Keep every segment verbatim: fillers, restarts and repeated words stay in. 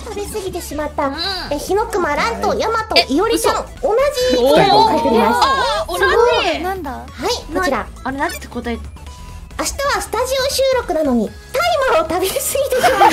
食べ過ぎてしまった。え、日の熊蘭とヤマトいおりちゃん、同じ答えを書いております。 同じ。なんだ。 はい、こちら。 あれ、なんて答え。 明日はスタジオ収録なのにタイマーを食べ過ぎてしまった。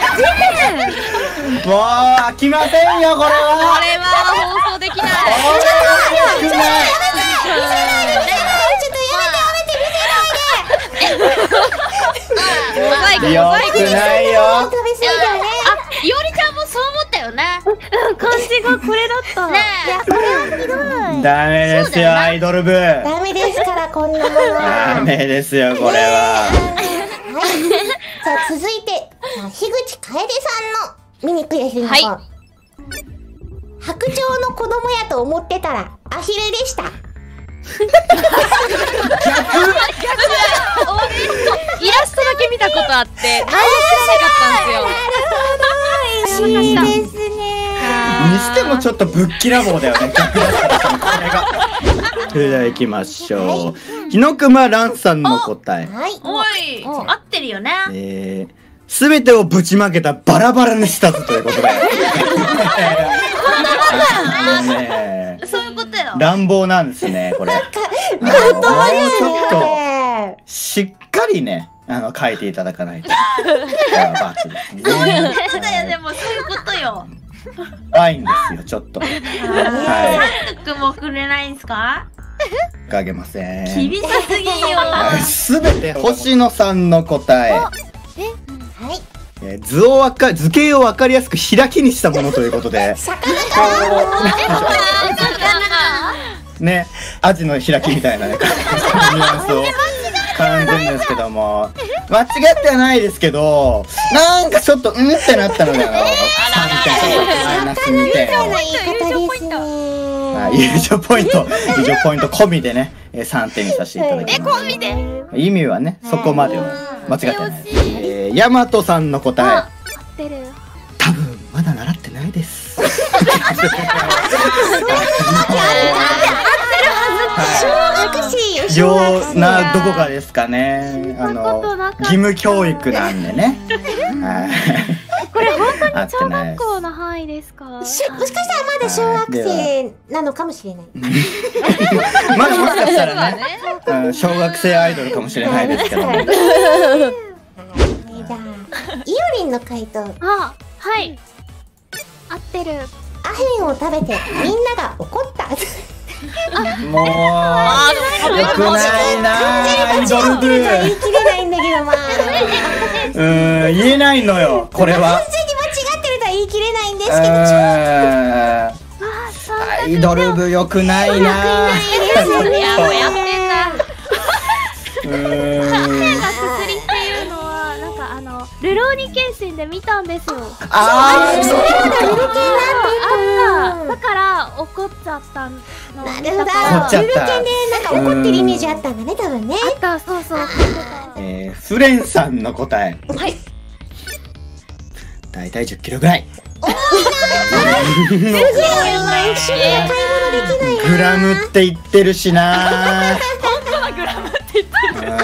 もう飽きませんよこれは。 これは放送できない。ちょっとやめて、見せないで、見せないで、ちょっとやめてやめて、見せないで。 モザイク、モザイク。 よくないよ。 食べ過ぎだよね。 あ、いおりちゃんもそう思ったよね。 うん、漢字がこれだった。 ねえ。 いや、これはひどい。 ダメですよアイドル部。 ダメですからこんなものは。 ダメですよこれは。 はい。じゃあ続いて、樋口楓さんの見に悔しいのが、白鳥の子供やと思ってたらアヒルでした。 イラストだけ見たことあって、何も知らなかったんですよ。 いいですね。 にしてもちょっとぶっきらぼうだよね。逆だったこれが。それでは行きましょう。日の熊蘭さんの答え。 はい。 おい、合ってるよね。 えー、すべてをぶちまけたバラバラにしたということで。 そういうことよ。 乱暴なんですね、これ。もうちょっと、しっかりね、あの、書いていただかないと。バツですね。 そういうことだよ、でもそういうことよ。 ワインですよ、ちょっと。はい。 サンクもくれないんすか？ あげません。 厳しすぎよ。 すべて星野さんの答え。 え、はい。 えー、図をわか図形をわかりやすく開きにしたものということで、ね、アジの開きみたいなね、ニュアンスを感じるんですけども、間違ってはないですけど、なんかちょっとうんってなったので、あのさんてんマイナスにてんを。友情ポイント、友情ポイント込みでね、さんてんにさせていただきます。 込みで意味はね、そこまでは間違ってない。えー、ヤマトさんの答え。 合ってる。 多分まだ習ってないです。 小学生よ。 ようなどこかですかね。あの義務教育なんでね。 これ本当に小学校の範囲ですか？ もしかしたらまだ小学生なのかもしれない。 まだもしかしたらね、小学生アイドルかもしれないですけど。 じゃあイオリンの回答。 あ、はい。合ってる。 アヘンを食べてみんなが怒った。 もうよくないなアイドル部。 言い切れないんだけど、まあうん、言えないのよこれは。 完全に間違ってるとは言い切れないんですけど、 アイドル部よくないな。 やってんだ。 アヘンがすすりっていうのはなんかあのルローニケンシンで見たんですよ。 ああ、 それまだゆる系なんだから怒っちゃったの。 なるほど。ゆる系でなんか怒ってるイメージあったんだね、多分ね。 あった、そうそう。 えー、フレンさんの答え。 はい。 だいたいじゅっキロぐらい。グラムって言ってるしな。 本当はグラムって言ってる。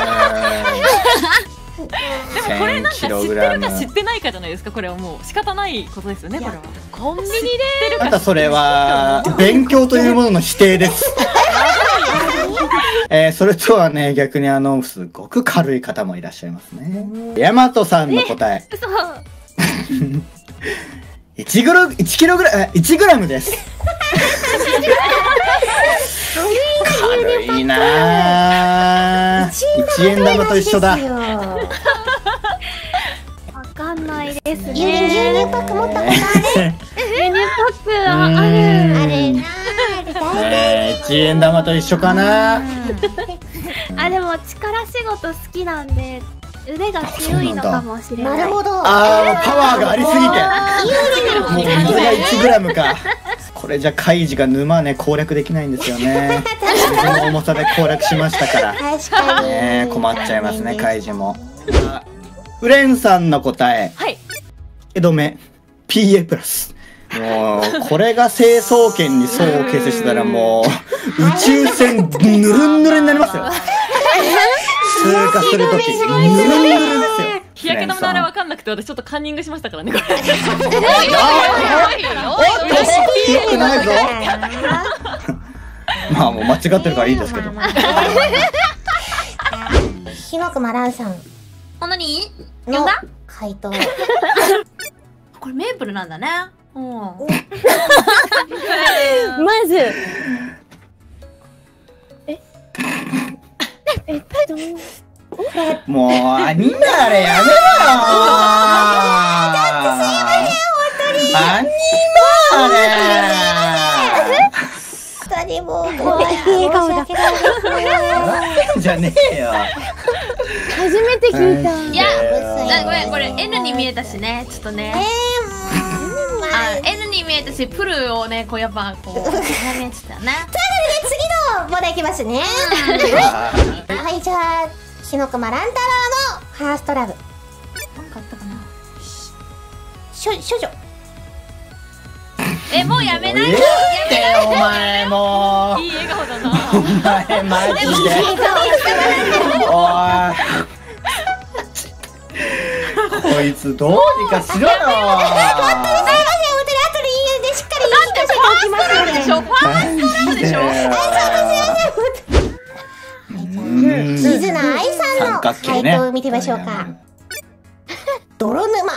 でもこれなんか知ってるか知ってないかじゃないですか。これはもう仕方ないことですよね。これはコンビニであとそれは勉強というものの否定です。えー、それとはね、逆にあのすごく軽い方もいらっしゃいますね。ヤマトさんの答え。いちグラム、いちキロぐらい、いちグラムです。軽いなぁ。いちえん玉と一緒だ。 わかんないですね。 牛乳パック持ったことある？ 牛乳パックはある。 あれなぁ。いちえん玉と一緒かな。 あ、でも力仕事好きなんで腕が強いのかもしれない。 なるほど。 ああ、パワーがありすぎて。もう水がいちグラムか。これじゃカイジが沼ね攻略できないんですよね。水の重さで攻略しましたから。 確かに。 ね、困っちゃいますねカイジも。フレンさんの答え。 はい。 江戸目 ピーエー プラス。もうこれが成層圏に層を形成してたらもう宇宙船ぬるんぬるになりますよ。通過するときぬるんぬるんですよ。 飛焼け止めのあれわかんなくて、私ちょっとカンニングしましたからね、これ。 よくないぞ。まあもう間違ってるからいいですけど。 ひのくまらんさんあ、なに？ の回答。 これメープルなんだね。うん。 まずええっともうアニメあれやめろよ。アニメあれ。 二人も怖い笑顔だ。 じゃねえよ。 初めて聞いた。 いや、あ、ごめん、これ N に見えたしね、ちょっとね。あ、N に見えたし、プルをね、こうやっぱこうやめちゃったよね。 ということで次の問題いきますね。はい、じゃあひのくま乱太郎のファーストラブ。 なんかあったかな。 処処女。 え、もうやめない。 言ってよお前もう。 いい笑顔だな。 お前マジで。おい。こいつどうにかしろよ。 でしょ。ファーストラブでしょ。 水野愛さんの回答を見てみましょうか。泥沼。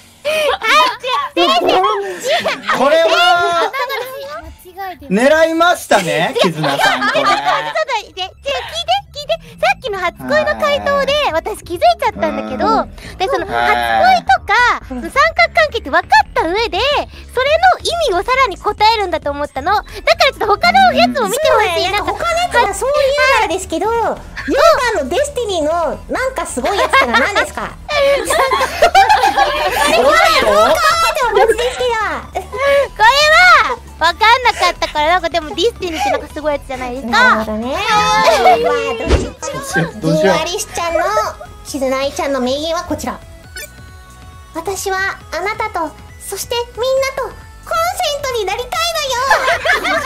これは狙いましたね、絆さん。これ。 聞いて聞いてさっきの初恋の回答で私気づいちゃったんだけど、でその初恋とか三角関係って分かった上でそれの意味をさらに答えるんだと思ったの。だからちょっと他のやつも見てほしい。 なんか他のやつはそういうならですけど、ヨーガンのデスティニーのなんかすごいやつってのは何ですか？ おっと。 これは分かんなかったから、なんかでもディスティニーってなんかすごいやつじゃないですか。 なるほどね。 どうしよう。 アリスちゃんの絆愛ちゃんの名言はこちら。私はあなたとそしてみんなとコンセントになりたいのよ。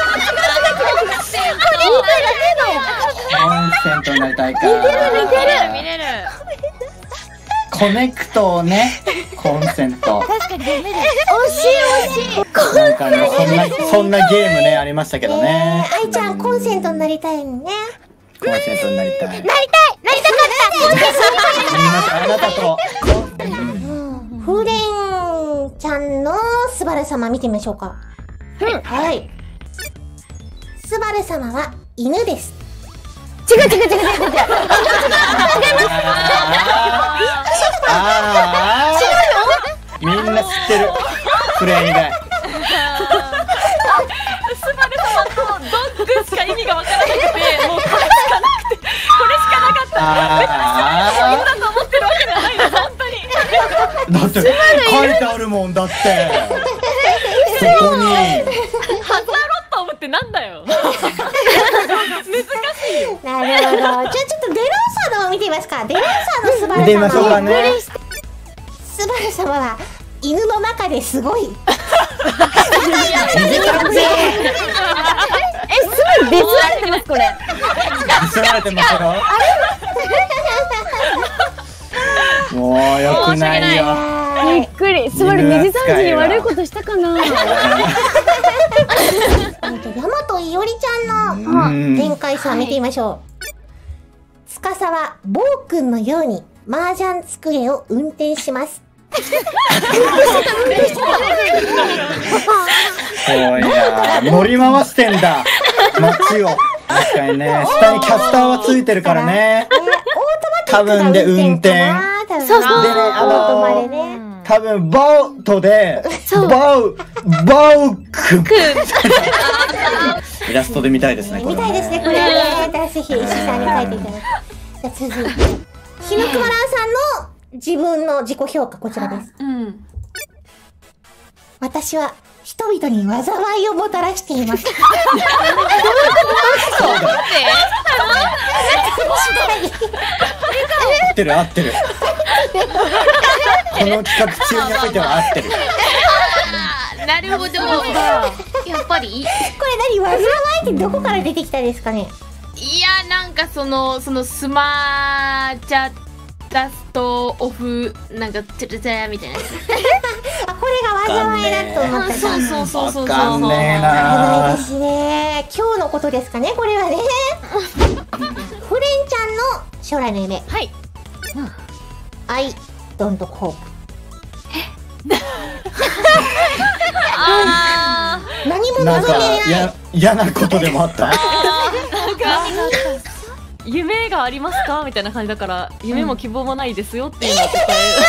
コンセントになりたいか。 見れる見れる。 コネクトをね、コンセント。 確かにダメだ。惜しい惜しい。 なんかね、そんなそんなゲームねありましたけどね。 愛ちゃんコンセントになりたいのね。 コンセントになりたい。なりたい。 なりたかった。 みんなとあなたと。 風蓮ちゃんのスバル様見てみましょうか。はい。スバル様は犬です。 違う違う違う違う違う。 ああ。みんな知ってる。フレー以外。 スバル様とドッグしか意味がわからなくて、もうこれしかなくて、これしかなかった。 あ別に犬だと思ってるわけではないの、本当に。 だって書いてあるもんだって。そこに。 ハザーロット思ってなんだよ。難しいよ。 なるほど。じゃあちょっとデロンサのを見てみますか。デロンサのスバル様。 見てみましょうかね。 スバル様は犬の中ですごい。 短くぜ。 え、すごい別なんてますこれ。 見せられてますよ。もう良くないよ。 びっくり。スバル二次三次に悪いことしたかな。 ヤマトイオリちゃんの展開さ見てみましょう。司は暴君のように麻雀机を運転します。 すごいな。乗り回してんだ。街を。確かにね。下にキャスターはついてるからね。多分で運転。 そうそう。でね、あの多分ボートでボウボウ君。イラストで見たいですね。 見たいですね。これね、ぜひ石さんに書いていただき。じゃあ続いてひのくまらんさんの自分の自己評価こちらです。 うん。 私は人々に災いをもたらしています。 合ってる合ってる。この企画中においては合ってる。 なるほど。やっぱり。 これ何災いってどこから出てきたんですかね。 いや、なんかそのそのスマーチャダストオフなんかチュルチャーみたいなやつ。 あ、これが災いだと思ってた。 そうそうそうそうそう。 わかんねえ危なないですね。今日のことですかね、これはね。フレンちゃんの将来の夢。 はい。 I don't hope。 あ何もなんか望んでない。 や嫌なことでもあったなんか夢がありますかみたいな感じだから夢も希望もないですよっていうのを答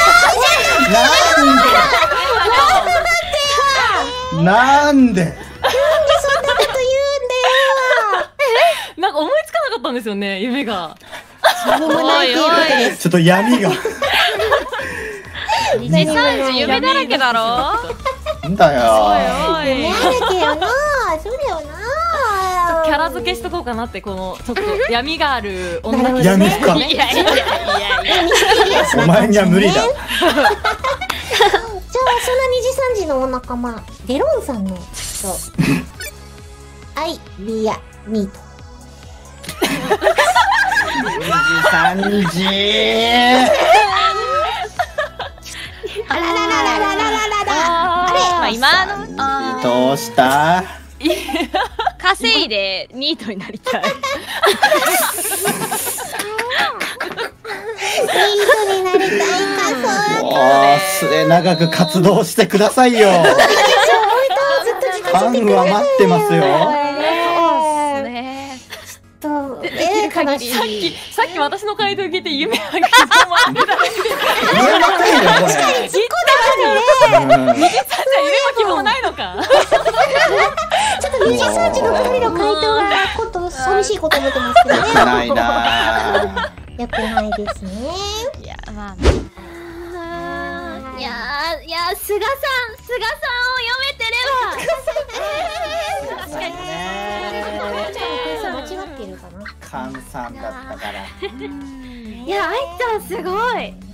なんでなんでそんなこと言うんだよ。 なんか思いつかなかったんですよね夢が。 何もないっていうことです。 ちょっと闇がー、にじさんじ夢だらけだろ。 なんだよおいおい夢だけよな。そうだよな。 キャラ付けしとこうかなってこのちょっと闇がある女の子闇深いやいやいやいやお前には無理だじゃあそのにじさんじのお仲間デロンさんのそう I be a meat。 にじさんじあららららららららら。あれまあ今のあーどうした稼いでニートになりたい。 いい人になりたいか、そう。 もう末永く活動してくださいよファンは待ってますよねと、 できえー、 る限り悲しい。 さっき私の回答聞いて夢が希望もあってただけで言えませんよこれ実家だねうん夢も希望ないのか。 ちょっとにじさんじのふたりの回答がこと寂しいことになってますけどね。 ないなよくないですね。 いやまあいやーいやー菅さん菅さんを読めてれば確かにちゃんのペース間違ってるかな。 菅さんだったからいや愛ちゃんすごい